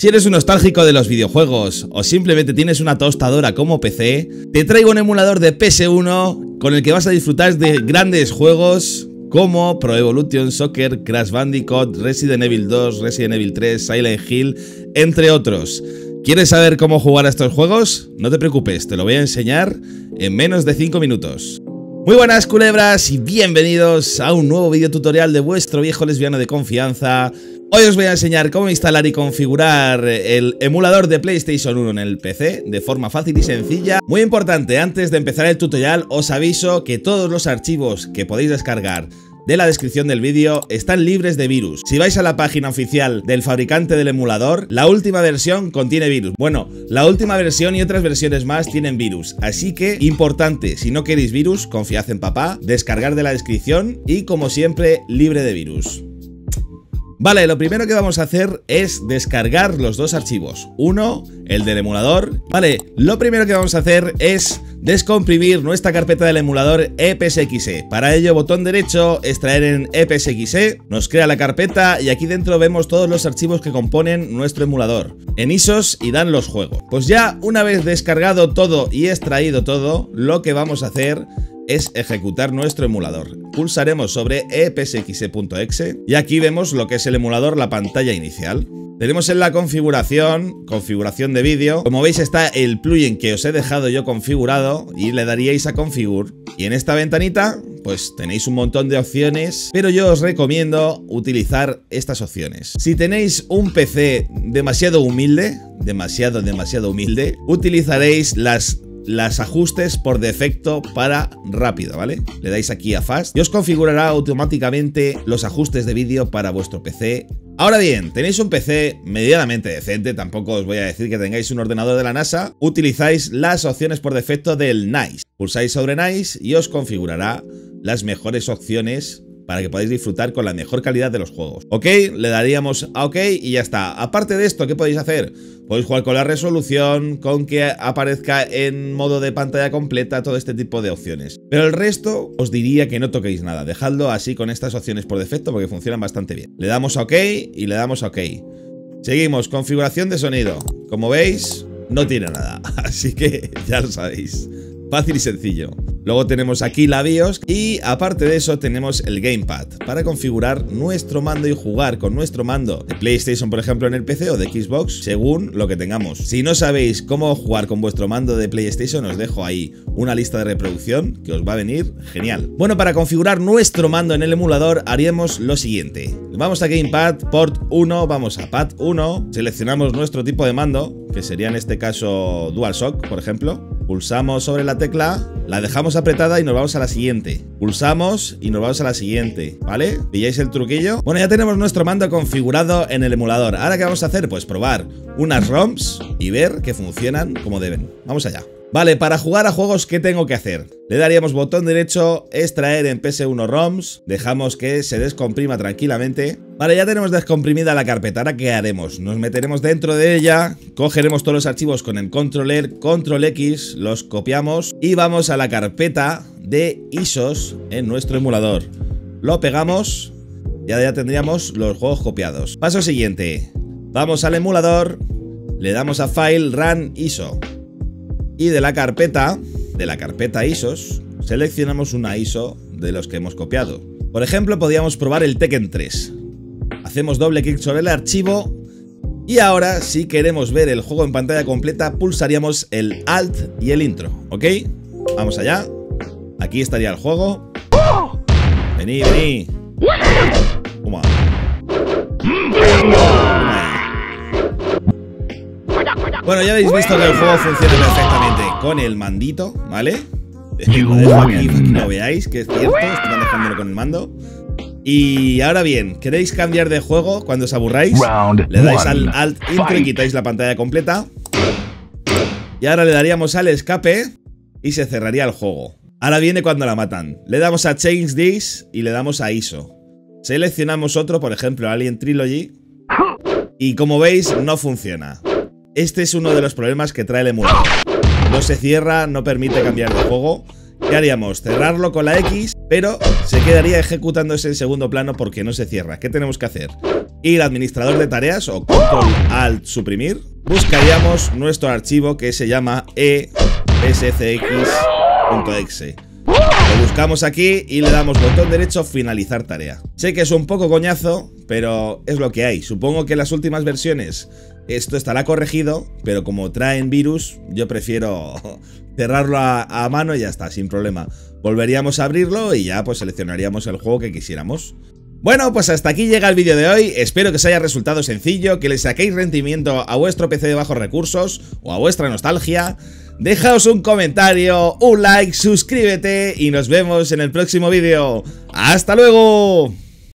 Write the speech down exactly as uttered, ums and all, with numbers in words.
Si eres un nostálgico de los videojuegos o simplemente tienes una tostadora como P C, te traigo un emulador de P S uno con el que vas a disfrutar de grandes juegos como Pro Evolution Soccer, Crash Bandicoot, Resident Evil dos, Resident Evil tres, Silent Hill, entre otros. ¿Quieres saber cómo jugar a estos juegos? No te preocupes, te lo voy a enseñar en menos de cinco minutos. Muy buenas culebras y bienvenidos a un nuevo video tutorial de vuestro viejo lesbiano de confianza. Hoy os voy a enseñar cómo instalar y configurar el emulador de PlayStation uno en el P C de forma fácil y sencilla. Muy importante, antes de empezar el tutorial os aviso que todos los archivos que podéis descargar de la descripción del vídeo están libres de virus. Si vais a la página oficial del fabricante del emulador, la última versión contiene virus. Bueno, la última versión y otras versiones más tienen virus, así que importante, si no queréis virus, confiad en papá, descargar de la descripción y como siempre libre de virus. Vale, lo primero que vamos a hacer es descargar los dos archivos. Uno, el del emulador. Vale, lo primero que vamos a hacer es descomprimir nuestra carpeta del emulador E P S X E. Para ello, botón derecho, extraer en E P S X E, nos crea la carpeta y aquí dentro vemos todos los archivos que componen nuestro emulador. En I S Os y dan los juegos. Pues ya una vez descargado todo y extraído todo, lo que vamos a hacer es ejecutar nuestro emulador. Pulsaremos sobre E P S X E punto E X E y aquí vemos lo que es el emulador, la pantalla inicial. Tenemos en la configuración, configuración de vídeo. Como veis está el plugin que os he dejado yo configurado y le daríais a configure. Y en esta ventanita pues tenéis un montón de opciones, pero yo os recomiendo utilizar estas opciones. Si tenéis un P C demasiado humilde, demasiado, demasiado humilde, utilizaréis las Las ajustes por defecto para rápido, ¿vale? Le dais aquí a Fast y os configurará automáticamente los ajustes de vídeo para vuestro P C. Ahora bien, tenéis un P C medianamente decente, tampoco os voy a decir que tengáis un ordenador de la NASA, utilizáis las opciones por defecto del Nice. Pulsáis sobre Nice y os configurará las mejores opciones para que podáis disfrutar con la mejor calidad de los juegos. Ok, le daríamos a ok y ya está. Aparte de esto, ¿qué podéis hacer? Podéis jugar con la resolución, con que aparezca en modo de pantalla completa, todo este tipo de opciones. Pero el resto os diría que no toquéis nada. Dejadlo así con estas opciones por defecto porque funcionan bastante bien. Le damos a ok y le damos a ok. Seguimos, configuración de sonido. Como veis, no tiene nada. Así que ya lo sabéis. Fácil y sencillo. Luego tenemos aquí la BIOS y aparte de eso tenemos el Gamepad para configurar nuestro mando y jugar con nuestro mando de PlayStation, por ejemplo, en el P C o de Xbox, según lo que tengamos. Si no sabéis cómo jugar con vuestro mando de PlayStation, os dejo ahí una lista de reproducción que os va a venir genial. Bueno, para configurar nuestro mando en el emulador haríamos lo siguiente. Vamos a Gamepad, Port uno, vamos a Pad uno, seleccionamos nuestro tipo de mando, que sería en este caso DualShock, por ejemplo. Pulsamos sobre la tecla, la dejamos apretada y nos vamos a la siguiente. Pulsamos y nos vamos a la siguiente, ¿vale? ¿Pilláis el truquillo? Bueno, ya tenemos nuestro mando configurado en el emulador. ¿Ahora qué vamos a hacer? Pues probar unas ROMs y ver que funcionan como deben. Vamos allá. Vale, para jugar a juegos, ¿qué tengo que hacer? Le daríamos botón derecho, extraer en P S uno ROMs, dejamos que se descomprima tranquilamente. Vale, ya tenemos descomprimida la carpeta, ¿ahora qué haremos? Nos meteremos dentro de ella, cogeremos todos los archivos con el control R, control X, los copiamos y vamos a la carpeta de I S Os en nuestro emulador. Lo pegamos, ya, ya tendríamos los juegos copiados. Paso siguiente, vamos al emulador, le damos a File, Run, I S O. Y de la carpeta, de la carpeta I S Os, seleccionamos una I S O de los que hemos copiado. Por ejemplo, podríamos probar el Tekken tres. Hacemos doble clic sobre el archivo y ahora, si queremos ver el juego en pantalla completa, pulsaríamos el Alt y el Intro, ¿ok? Vamos allá. Aquí estaría el juego. Vení, vení. Toma. Bueno, ya habéis visto que el juego funciona perfectamente con el mandito, ¿vale? Lo dejo aquí para que lo veáis, que es cierto, estoy dejándolo con el mando. Y ahora bien, ¿queréis cambiar de juego cuando os aburráis? Le dais al Alt Intro y quitáis la pantalla completa. Y ahora le daríamos al escape y se cerraría el juego. Ahora viene cuando la matan. Le damos a Change This y le damos a I S O. Seleccionamos otro, por ejemplo Alien Trilogy. Y como veis, no funciona. Este es uno de los problemas que trae el emulador. No se cierra, no permite cambiar de juego. ¿Qué haríamos? Cerrarlo con la X, pero se quedaría ejecutándose en segundo plano porque no se cierra. ¿Qué tenemos que hacer? Ir a administrador de tareas o control alt suprimir. Buscaríamos nuestro archivo que se llama e s c x punto e x e. Lo buscamos aquí y le damos botón derecho finalizar tarea. Sé que es un poco coñazo, pero es lo que hay. Supongo que en las últimas versiones esto estará corregido, pero como traen virus, yo prefiero cerrarlo a, a mano y ya está, sin problema. Volveríamos a abrirlo y ya pues seleccionaríamos el juego que quisiéramos. Bueno, pues hasta aquí llega el vídeo de hoy. Espero que os haya resultado sencillo, que le saquéis rendimiento a vuestro P C de bajos recursos o a vuestra nostalgia. Dejaos un comentario, un like, suscríbete y nos vemos en el próximo vídeo. ¡Hasta luego!